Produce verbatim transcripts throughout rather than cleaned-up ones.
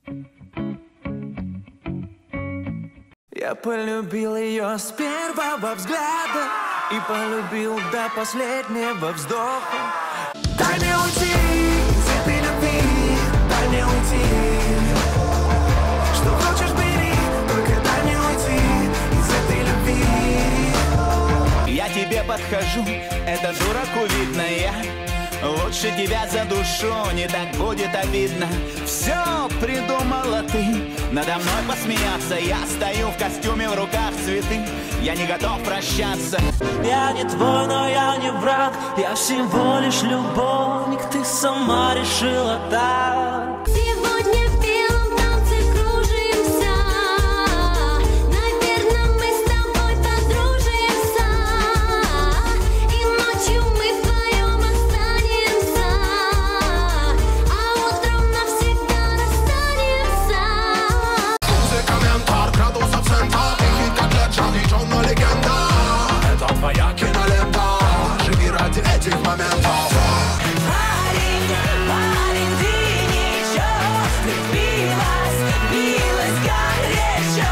Я полюбил ее с первого взгляда и полюбил до последнего вздоха. Дай мне уйти из этой любви, дай мне уйти. Что хочешь, бери, только дай мне уйти из этой любви. Я тебе подхожу, это дураку видно я. Лучше тебя задушу, не так будет обидно. Все придумала ты, надо мной посмеяться. Я стою в костюме, в руках цветы, я не готов прощаться. Я не твой, но я не враг, я всего лишь любовник. Ты сама решила так. Сегодня в белом танце кружимся, наверное, мы с тобой подружимся. И ночью мы вдвоем останемся, а утром навсегда расстанемся. Музыка ментар, градусов центр, и как леджан, и Джонна легенда. Это твоя кинолента, живи ради этих моментов. Парень, парень, ты несчастный, билась, билась горячо.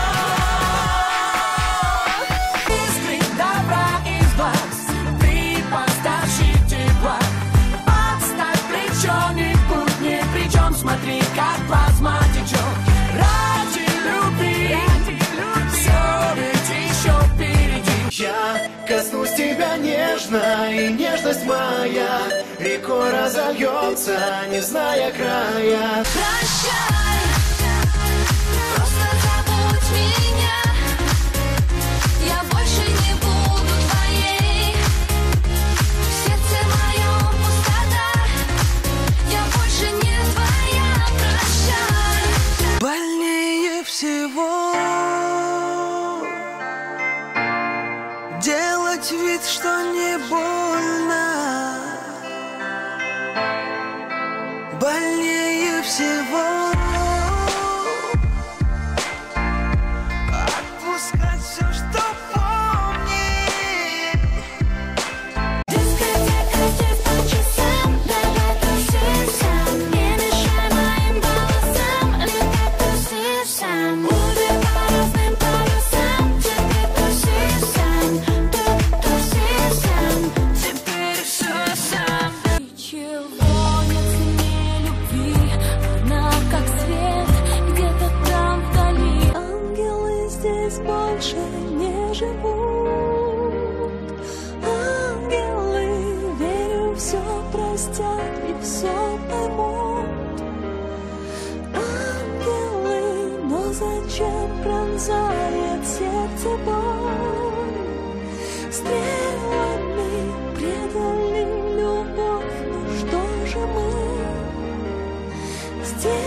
Искры добра из глаз, ты поставщик тепла. Подставь плечо, не будь ни при чем, смотри, как плазма течет. Ради любви, все ведь еще впереди. Я коснусь тебя нежно, и нежность моя рекой разольется, не зная края. Прощай, просто забудь меня. Я больше не буду твоей. В сердце моем пустота. Я больше не твоя. Прощай. Больнее всего делать вид, что не больно. Больнее всего отпускать все, что помнишь. Дискотека здесь по часам, давай тусим, не мешай моим голосам, летай тусим. Будем по разным полюсам, теперь тусим, тут тусим, теперь все сам. Ничего нет сильнее любви, она как свет где-то там вдали. Ангелы здесь больше не живут. Ангелы, верю, все простят и все поймут. Ангелы, но зачем пронзает сердце боль? Стрелами предали любовь, ну что же мы сделаем?